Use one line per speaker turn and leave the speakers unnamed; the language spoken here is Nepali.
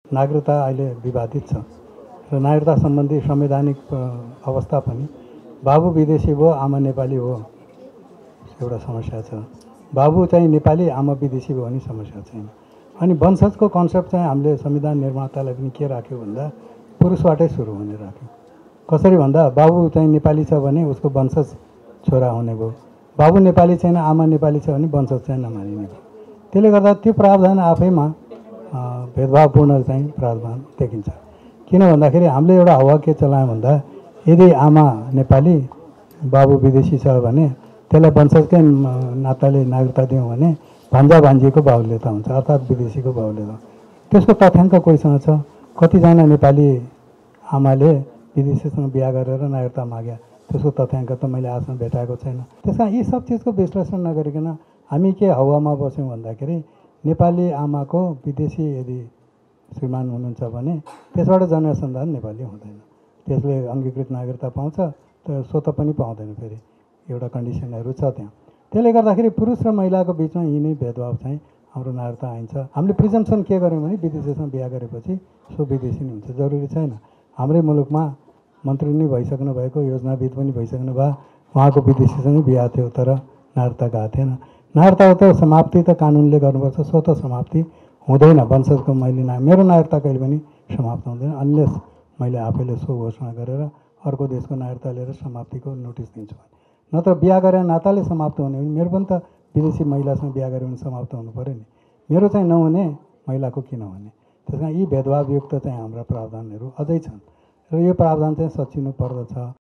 नागरिकता अहिले विवादित छ र नागरिकता सम्बन्धी संवैधानिक अवस्था पनि बाबु विदेशी भयो आमा नेपाली हो एउटा समस्या छ। बाबु चाहिँ नेपाली आमा विदेशी भयो भने समस्या छैन। अनि वंशजको कन्सेप्ट चाहिँ हामीले संविधान निर्मातालाई पनि के राख्यो भन्दा पुरुषबाटै सुरु हुने राख्यो। कसरी भन्दा बाबु चाहिँ नेपाली छ भने उसको वंशज छोरा हुने भयो, बाबु नेपाली छैन आमा नेपाली छ भने वंशज चाहिँ नमानिने भयो। त्यसले गर्दा त्यो प्रावधान आफैमा भेदभावपूर्ण चाहिँ प्रावधान देखिन्छ। किन भन्दाखेरि हामीले एउटा हवा के चलायौँ भन्दा यदि आमा नेपाली बाबु विदेशी छ भने त्यसलाई वंशजकै नाताले नागरिकता दियौँ भने भान्जा भान्जीको बाहुल्यता हुन्छ, अर्थात् विदेशीको बाहुल्यता। त्यसको तथ्याङ्क कोहीसँग छ? कतिजना नेपाली आमाले विदेशीसँग बिहा गरेर नागरिकता माग्या, त्यसको तथ्याङ्क त मैले आजसम्म भेटाएको छैन। त्यस कारण यी सब चिजको विश्लेषण नगरिकन हामी के हावामा बस्यौँ भन्दाखेरि नेपाली आमाको विदेशी यदि श्रीमान हुनुहुन्छ भने त्यसबाट जन्मसन्तान नेपाली हुँदैन, त्यसले अङ्गीकृत नागरिकता पाउँछ तर स्वत पनि पाउँदैन। फेरि एउटा कन्डिसनहरू छ त्यहाँ। त्यसले गर्दाखेरि पुरुष र महिलाको बिचमा यी नै भेदभाव चाहिँ हाम्रो नागरिकता आइन्छ। हामीले प्रिजम्सन के गर्यौँ भने विदेशीसँग बिहा गरेपछि सो विदेशी नै हुन्छ, जरुरी छैन। हाम्रै मुलुकमा मन्त्री नै भइसक्नु भएको, योजनाविद पनि भइसक्नु भयो, उहाँको विदेशीसँगै बिहा थियो तर नागरिकता गएको थिएन। नागरिकता त समाप्ति त कानुनले गर्नुपर्छ, स्वत समाप्ति हुँदैन। वंशजको मैले मेरो नागरिकता कहिले पनि समाप्त हुँदैन अनलेस मैले आफैले सो घोषणा गरेर अर्को देशको नागरिकता लिएर समाप्तिको नोटिस दिन्छु। नत्र बिहा गरेर नाताले समाप्त हुने भने मेरो पनि त विदेशी महिलासँग बिहा गऱ्यो भने समाप्त हुनु पऱ्यो नि। मेरो चाहिँ नहुने महिलाको किन हुने? त्यस कारण यी भेदभावयुक्त चाहिँ हाम्रा प्रावधानहरू अझै छन् र यो प्रावधान चाहिँ सचिनु पर्दछ।